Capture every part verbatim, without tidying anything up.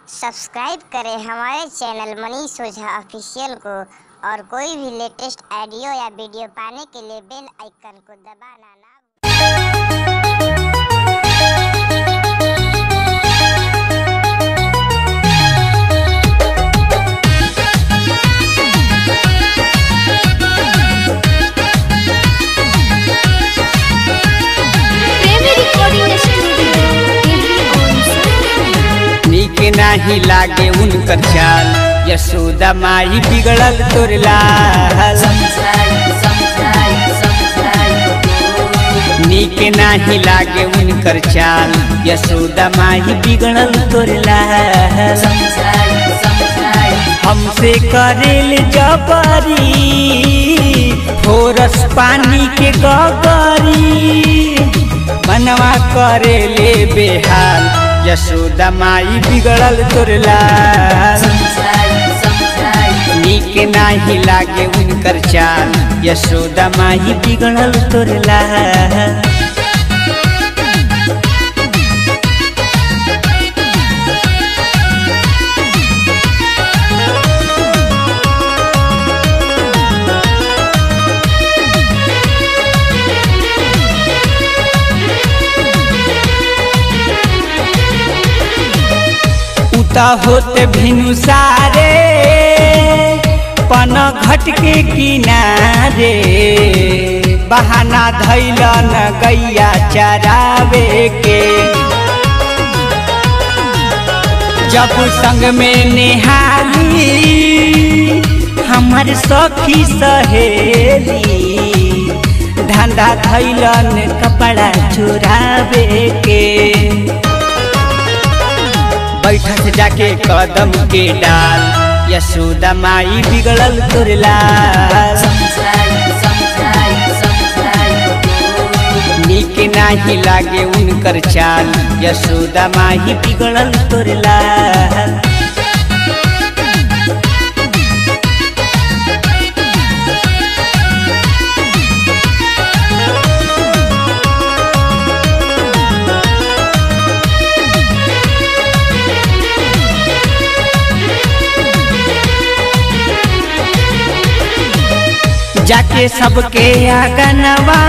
Subscribe करें हमारे channel Manish ओझा official को और कोई भी लेटेस्ट ऑडियो या वीडियो पाने के लिए बेल आइकन को दबाना ना नहीं लागे उनकर चाल यशोदा माई बिगड़ल तोर लाल नीक नहीं लागे उनकर चाल यशोदा माई बिगड़ल तोर लाल हमसे करेल जबरी फोरस पानी के गगरी मनवा करेले बेहाल यशोदा माई बिगड़ल तोर लाल नीक नाही लागे उनकर चाल यशोदा माई बिगड़ल तोर लाल होते भिनु सारे पन घट के किनारे बहाना धैलन गैया चरावे के जब संग में नेहाली हमर सखी सहेली धंधा धैलन कपड़ा चुरावे के बैठा से जाके कदम के डाल यशोदा माई बिगड़ल तोर लाल नीक नाही लागे उनकर चाल यशोदा माई बिगड़ल तोर लाल जाके सबके आगनवा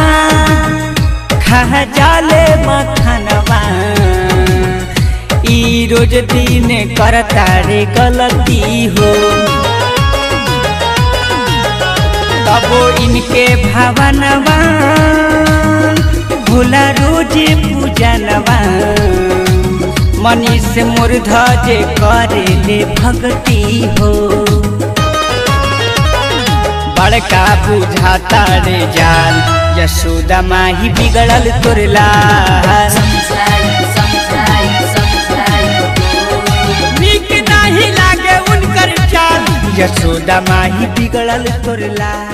खा जाले मखनवा ई रोज दिन करता रे गलती हो तबो इनके भवनवा भोला रोज पूजनवा मनीष मुर्धज करे ले भक्ति हो बड़का बुझाता रे जाल यशोदा माही बिगड़ल तोर लाल नीक नाही लागे उनकर चाल यशोदा माही बिगड़ल तोर लाल।